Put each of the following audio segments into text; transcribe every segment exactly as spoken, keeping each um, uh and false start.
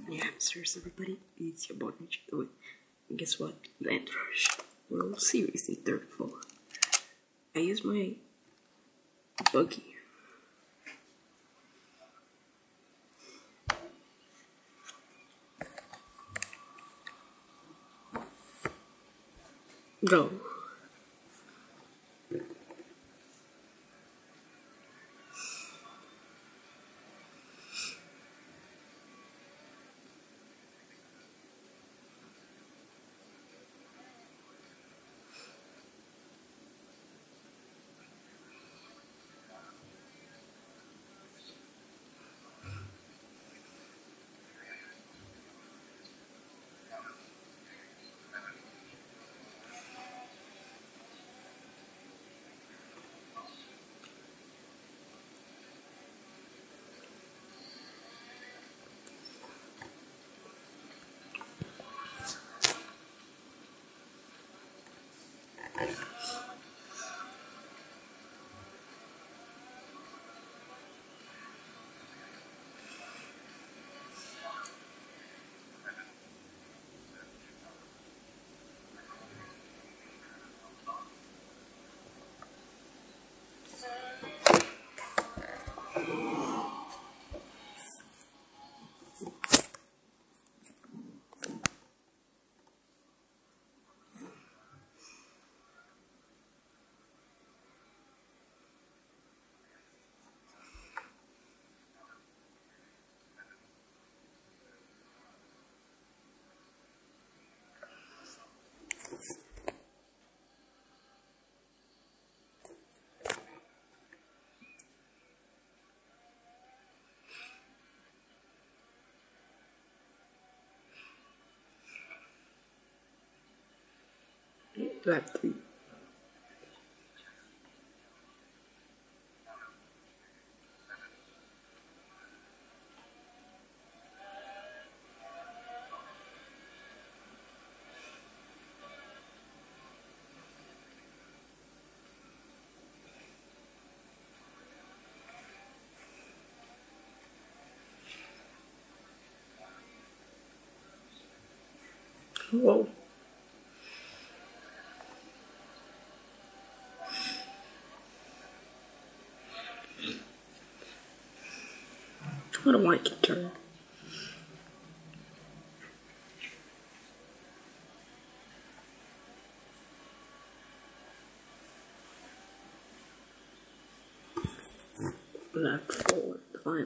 Yeah, hamsters, everybody. It's your boy Mitch. And guess what? Land Rush World Series in third floor. I use my buggy. Go. Lap three. Whoa. What a wanky turn. Left forward, final.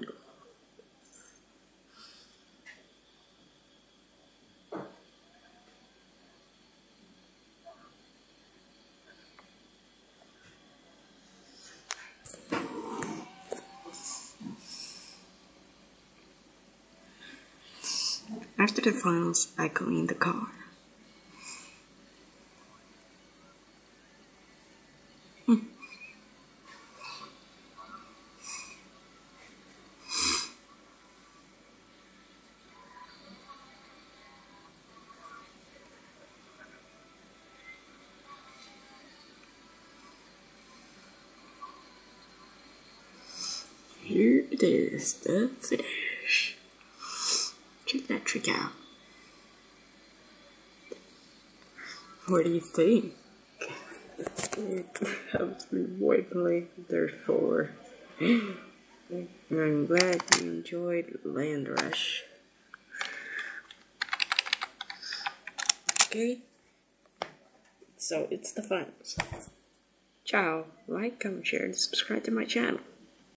After the finals, I cleaned the car. Hmm. Here it is, the finish. Check that trick out. What do you think? Helps me boldly, therefore. I'm glad you enjoyed Land Rush. Okay? So it's the finals. Ciao. Like, comment, share, and subscribe to my channel.